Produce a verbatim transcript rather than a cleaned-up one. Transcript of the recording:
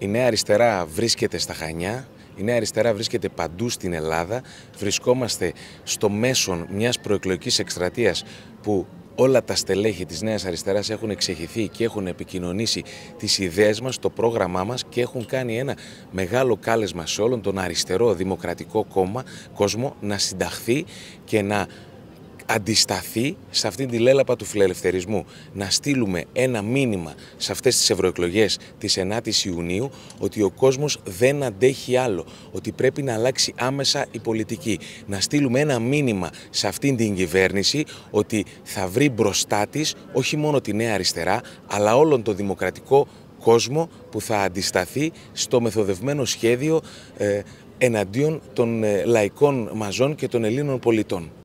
Η Νέα Αριστερά βρίσκεται στα Χανιά, η Νέα Αριστερά βρίσκεται παντού στην Ελλάδα. Βρισκόμαστε στο μέσον μιας προεκλογικής εκστρατείας που όλα τα στελέχη της Νέας Αριστεράς έχουν εξεχηθεί και έχουν επικοινωνήσει τις ιδέες μας, το πρόγραμμά μας και έχουν κάνει ένα μεγάλο κάλεσμα σε όλον τον αριστερό δημοκρατικό κόμμα, κόσμο να συνταχθεί και να αντισταθεί σε αυτήν τη λέλαπα του φιλελευθερισμού. Να στείλουμε ένα μήνυμα σε αυτές τις ευρωεκλογές της ενάτης Ιουνίου ότι ο κόσμος δεν αντέχει άλλο, ότι πρέπει να αλλάξει άμεσα η πολιτική. Να στείλουμε ένα μήνυμα σε αυτήν την κυβέρνηση ότι θα βρει μπροστά της όχι μόνο τη Νέα Αριστερά, αλλά όλον τον δημοκρατικό κόσμο που θα αντισταθεί στο μεθοδευμένο σχέδιο ε, εναντίον των ε, λαϊκών μαζών και των Ελλήνων πολιτών.